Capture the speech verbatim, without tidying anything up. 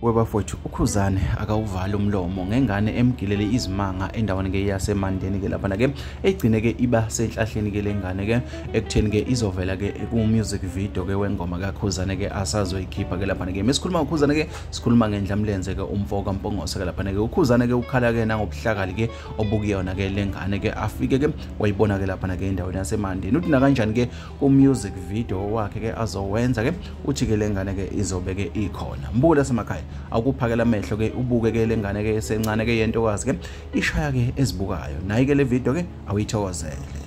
webafowethu uKhuzani akawuvali umlomo ngengane emgilele izimanga endaweni ke yaseMandeni ke lapha ke egcine ke iba senhlahleni ke lengane ke ekutheni ke izovela ke ku music video ke wengoma kaKhuzani ke asazoyikhipha ke lapha ke mesikhuluma ngoKhuzani ke sikhuluma ngendlamlenze ke umfo kaMpungose ke lapha ke uKhuzani ke ukhala ke nangobuhlakali ke obukuyona ke lengane ke afike ke wayibona ke lapha ke endaweni yaseMandeni uthi na kanjani ke ku music video wakhe ke azowenza ke uthi ke lengane ke izobe ke ikhona mbuko lasemakhaya akuphakela amehlo ke ubuke ke lengane ke esencane ke yento kwazi ke ishaya ke ezibukayo nayi ke le video ke awuyithokozele.